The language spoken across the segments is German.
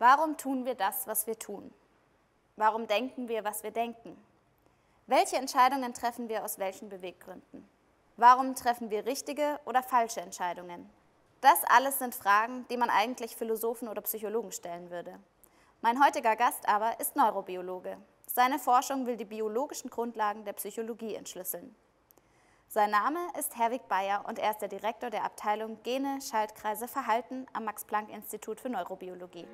Warum tun wir das, was wir tun? Warum denken wir, was wir denken? Welche Entscheidungen treffen wir aus welchen Beweggründen? Warum treffen wir richtige oder falsche Entscheidungen? Das alles sind Fragen, die man eigentlich Philosophen oder Psychologen stellen würde. Mein heutiger Gast aber ist Neurobiologe. Seine Forschung will die biologischen Grundlagen der Psychologie entschlüsseln. Sein Name ist Herwig Bayer und er ist der Direktor der Abteilung Gene, Schaltkreise, Verhalten am Max-Planck-Institut für Neurobiologie.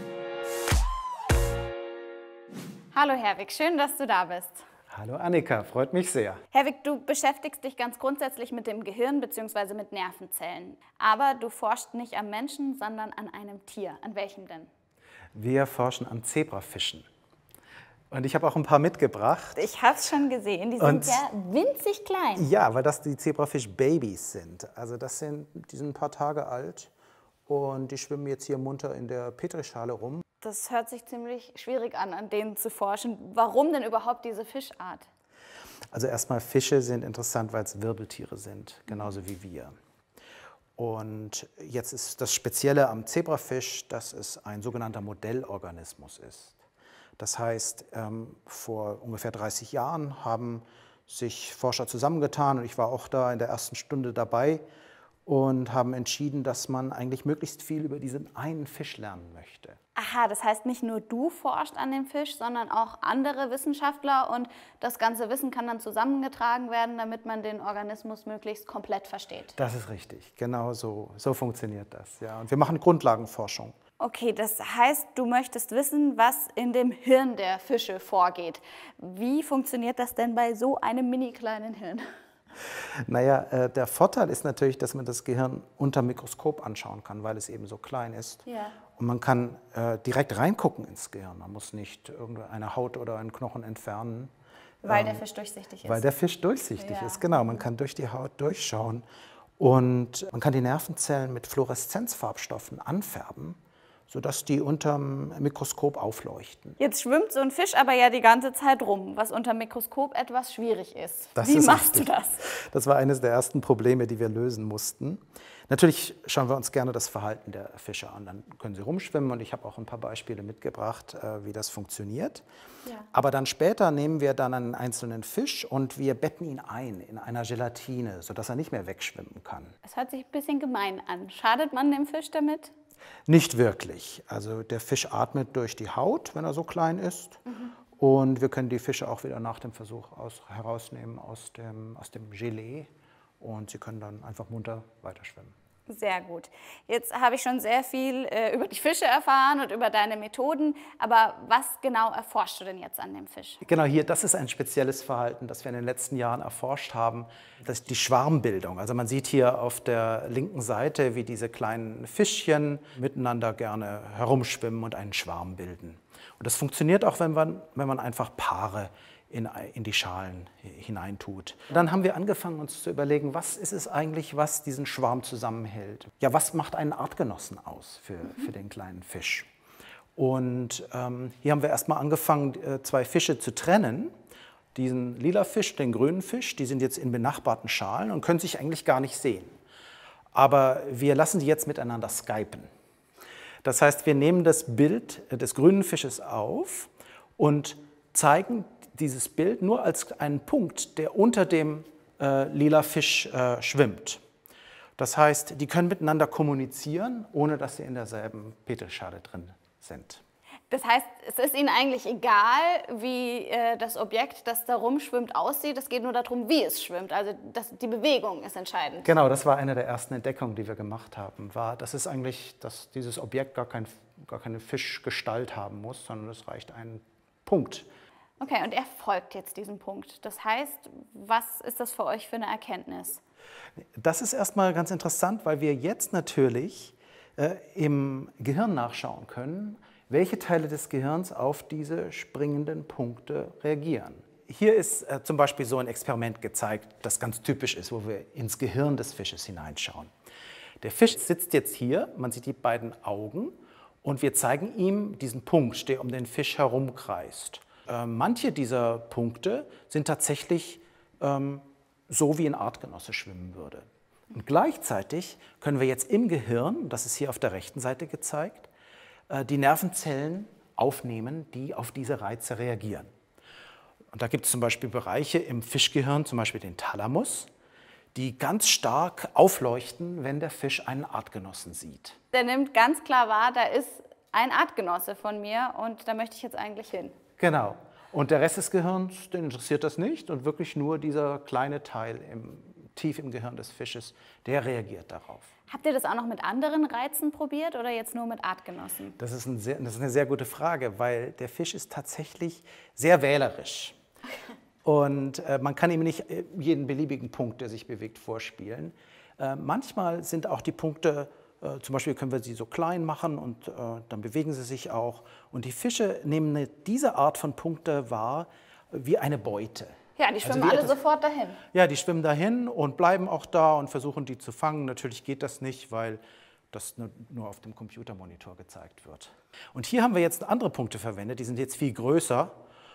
Hallo Herwig, schön, dass du da bist. Hallo Annika, freut mich sehr. Herwig, du beschäftigst dich ganz grundsätzlich mit dem Gehirn bzw. mit Nervenzellen. Aber du forschst nicht am Menschen, sondern an einem Tier. An welchem denn? Wir forschen an Zebrafischen. Und ich habe auch ein paar mitgebracht. Ich habe es schon gesehen, die sind ja winzig klein. Ja, weil das die Zebrafisch-Babys sind. Also die sind ein paar Tage alt und die schwimmen jetzt hier munter in der Petrischale rum. Das hört sich ziemlich schwierig an denen zu forschen. Warum denn überhaupt diese Fischart? Also erstmal, Fische sind interessant, weil es Wirbeltiere sind, genauso wie wir. Und jetzt ist das Spezielle am Zebrafisch, dass es ein sogenannter Modellorganismus ist. Das heißt, vor ungefähr 30 Jahren haben sich Forscher zusammengetan und ich war auch da in der ersten Stunde dabei und haben entschieden, dass man eigentlich möglichst viel über diesen einen Fisch lernen möchte. Aha, das heißt, nicht nur du forschst an dem Fisch, sondern auch andere Wissenschaftler und das ganze Wissen kann dann zusammengetragen werden, damit man den Organismus möglichst komplett versteht. Das ist richtig, genau so funktioniert das. Ja. Und wir machen Grundlagenforschung. Okay, das heißt, du möchtest wissen, was in dem Hirn der Fische vorgeht. Wie funktioniert das denn bei so einem mini kleinen Hirn? Naja, der Vorteil ist natürlich, dass man das Gehirn unter Mikroskop anschauen kann, weil es eben so klein ist. Ja. Und man kann direkt reingucken ins Gehirn. Man muss nicht irgendeine Haut oder einen Knochen entfernen. Weil der Fisch durchsichtig ist. Weil der Fisch durchsichtig ist, genau. Man kann durch die Haut durchschauen. Und man kann die Nervenzellen mit Fluoreszenzfarbstoffen anfärben, sodass die unterm Mikroskop aufleuchten. Jetzt schwimmt so ein Fisch aber ja die ganze Zeit rum, was unter Mikroskop etwas schwierig ist. Wie machst du das? Das war eines der ersten Probleme, die wir lösen mussten. Natürlich schauen wir uns gerne das Verhalten der Fische an. Dann können sie rumschwimmen und ich habe auch ein paar Beispiele mitgebracht, wie das funktioniert. Ja. Aber dann später nehmen wir dann einen einzelnen Fisch und wir betten ihn ein in einer Gelatine, sodass er nicht mehr wegschwimmen kann. Es hört sich ein bisschen gemein an. Schadet man dem Fisch damit? Nicht wirklich. Also der Fisch atmet durch die Haut, wenn er so klein ist. Und wir können die Fische auch wieder nach dem Versuch herausnehmen aus dem Gelee. Und sie können dann einfach munter weiterschwimmen. Sehr gut. Jetzt habe ich schon sehr viel über die Fische erfahren und über deine Methoden. Aber was genau erforschst du denn jetzt an dem Fisch? Genau, das ist ein spezielles Verhalten, das wir in den letzten Jahren erforscht haben. Das ist die Schwarmbildung. Also man sieht hier auf der linken Seite, wie diese kleinen Fischchen miteinander gerne herumschwimmen und einen Schwarm bilden. Und das funktioniert auch, wenn man einfach Paare in die Schalen hineintut. Dann haben wir angefangen, uns zu überlegen, was ist es eigentlich, was diesen Schwarm zusammenhält? Ja, was macht einen Artgenossen aus für den kleinen Fisch? Und hier haben wir erstmal angefangen, zwei Fische zu trennen. Diesen lila Fisch, den grünen Fisch, die sind jetzt in benachbarten Schalen und können sich eigentlich gar nicht sehen. Aber wir lassen die jetzt miteinander skypen. Das heißt, wir nehmen das Bild des grünen Fisches auf und zeigen dieses Bild nur als einen Punkt, der unter dem lila Fisch schwimmt. Das heißt, die können miteinander kommunizieren, ohne dass sie in derselben Petrischale drin sind. Das heißt, es ist Ihnen eigentlich egal, wie das Objekt, das da rumschwimmt, aussieht. Es geht nur darum, wie es schwimmt. Also die Bewegung ist entscheidend. Genau, das war eine der ersten Entdeckungen, die wir gemacht haben. Dass dieses Objekt gar keine Fischgestalt haben muss, sondern es reicht ein Punkt. Okay, und er folgt jetzt diesem Punkt. Das heißt, was ist das für euch für eine Erkenntnis? Das ist erstmal ganz interessant, weil wir jetzt natürlich im Gehirn nachschauen können, welche Teile des Gehirns auf diese springenden Punkte reagieren. Hier ist zum Beispiel so ein Experiment gezeigt, das ganz typisch ist, wo wir ins Gehirn des Fisches hineinschauen. Der Fisch sitzt jetzt hier, man sieht die beiden Augen und wir zeigen ihm diesen Punkt, der um den Fisch herumkreist. Manche dieser Punkte sind tatsächlich so, wie ein Artgenosse schwimmen würde. Und gleichzeitig können wir jetzt im Gehirn, das ist hier auf der rechten Seite gezeigt, die Nervenzellen aufnehmen, die auf diese Reize reagieren. Und da gibt es zum Beispiel Bereiche im Fischgehirn, zum Beispiel den Thalamus, die ganz stark aufleuchten, wenn der Fisch einen Artgenossen sieht. Der nimmt ganz klar wahr, da ist ein Artgenosse von mir und da möchte ich jetzt eigentlich hin. Genau. Und der Rest des Gehirns, den interessiert das nicht und wirklich nur dieser kleine Teil tief im Gehirn des Fisches, der reagiert darauf. Habt ihr das auch noch mit anderen Reizen probiert oder jetzt nur mit Artgenossen? Das ist eine sehr gute Frage, weil der Fisch ist tatsächlich sehr wählerisch. Und man kann ihm nicht jeden beliebigen Punkt, der sich bewegt, vorspielen. Manchmal sind auch die Punkte, zum Beispiel können wir sie so klein machen und dann bewegen sie sich auch. Und die Fische nehmen diese Art von Punkte wahr wie eine Beute. Ja, die schwimmen alle sofort dahin. Ja, die schwimmen dahin und bleiben auch da und versuchen, die zu fangen. Natürlich geht das nicht, weil das nur auf dem Computermonitor gezeigt wird. Und hier haben wir jetzt andere Punkte verwendet, die sind jetzt viel größer.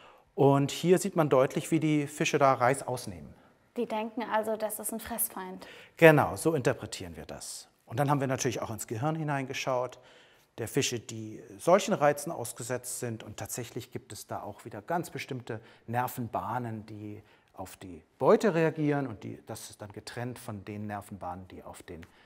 Und hier sieht man deutlich, wie die Fische da Reis ausnehmen. Die denken also, das ist ein Fressfeind. Genau, so interpretieren wir das. Und dann haben wir natürlich auch ins Gehirn hineingeschaut, der Fische, die solchen Reizen ausgesetzt sind. Und tatsächlich gibt es da auch wieder ganz bestimmte Nervenbahnen, die auf die Beute reagieren. Und das ist dann getrennt von den Nervenbahnen, die auf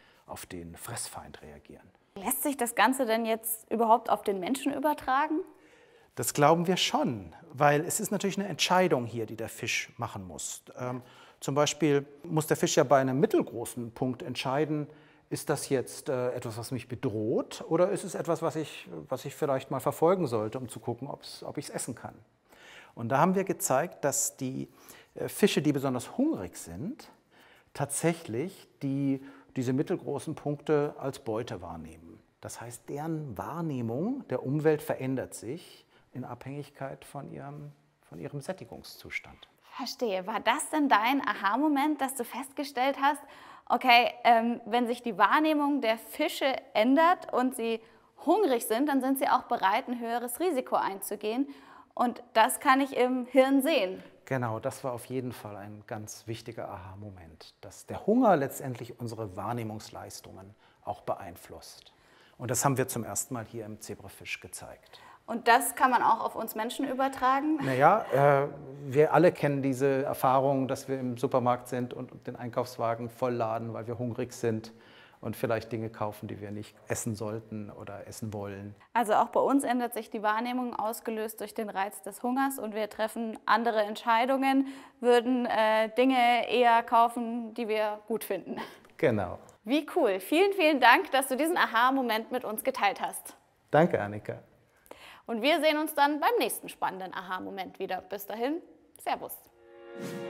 den Fressfeind reagieren. Lässt sich das Ganze denn jetzt überhaupt auf den Menschen übertragen? Das glauben wir schon, weil es ist natürlich eine Entscheidung hier, die der Fisch machen muss. Zum Beispiel muss der Fisch ja bei einem mittelgroßen Punkt entscheiden, ist das jetzt etwas, was mich bedroht, oder ist es etwas, was ich vielleicht mal verfolgen sollte, um zu gucken, ob ich es essen kann. Und da haben wir gezeigt, dass die Fische, die besonders hungrig sind, tatsächlich diese mittelgroßen Punkte als Beute wahrnehmen. Das heißt, deren Wahrnehmung der Umwelt verändert sich in Abhängigkeit von ihrem Sättigungszustand. Verstehe. War das denn dein Aha-Moment, dass du festgestellt hast, okay, wenn sich die Wahrnehmung der Fische ändert und sie hungrig sind, dann sind sie auch bereit, ein höheres Risiko einzugehen. Und das kann ich im Hirn sehen. Genau, das war auf jeden Fall ein ganz wichtiger Aha-Moment, dass der Hunger letztendlich unsere Wahrnehmungsleistungen auch beeinflusst. Und das haben wir zum ersten Mal hier im Zebrafisch gezeigt. Und das kann man auch auf uns Menschen übertragen? Naja, wir alle kennen diese Erfahrung, dass wir im Supermarkt sind und den Einkaufswagen vollladen, weil wir hungrig sind und vielleicht Dinge kaufen, die wir nicht essen sollten oder essen wollen. Also auch bei uns ändert sich die Wahrnehmung, ausgelöst durch den Reiz des Hungers, und wir treffen andere Entscheidungen, würden Dinge eher kaufen, die wir gut finden. Genau. Wie cool. Vielen, vielen Dank, dass du diesen Aha-Moment mit uns geteilt hast. Danke, Annika. Und wir sehen uns dann beim nächsten spannenden Aha-Moment wieder. Bis dahin, Servus.